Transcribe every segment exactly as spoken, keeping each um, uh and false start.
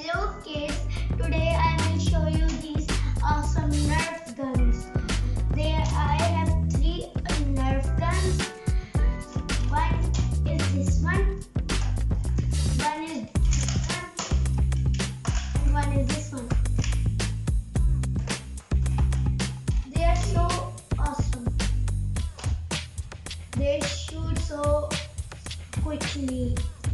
Hello kids, today I will show you these awesome Nerf guns. There I have three Nerf guns. One is this one, one is this one, and one is this one. They are so awesome. They shoot so quickly.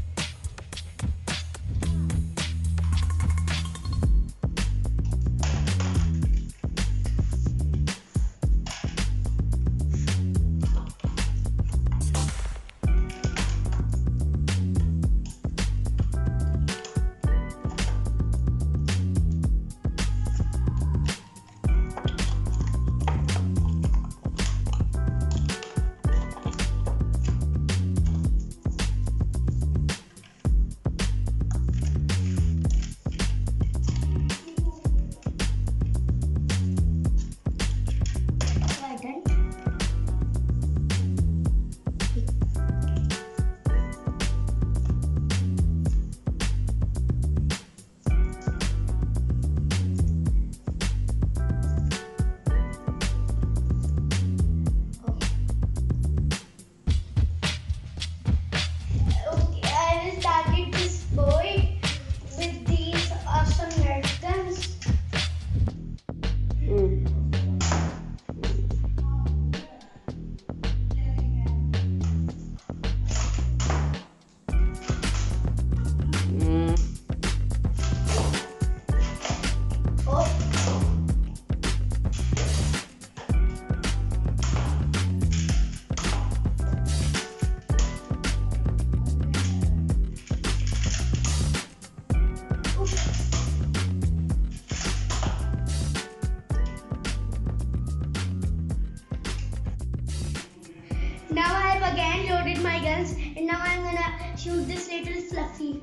Now I have again loaded my guns and now I'm gonna shoot this little fluffy.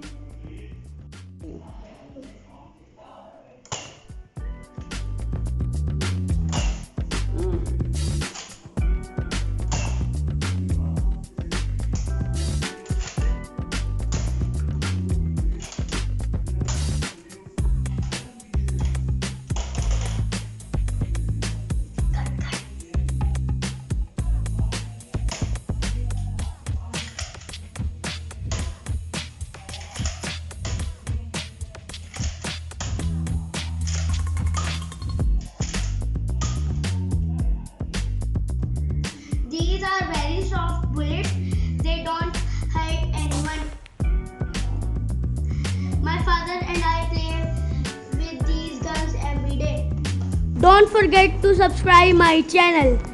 These are very soft bullets. They don't hurt anyone. My father and I play with these guns every day. Don't forget to subscribe my channel.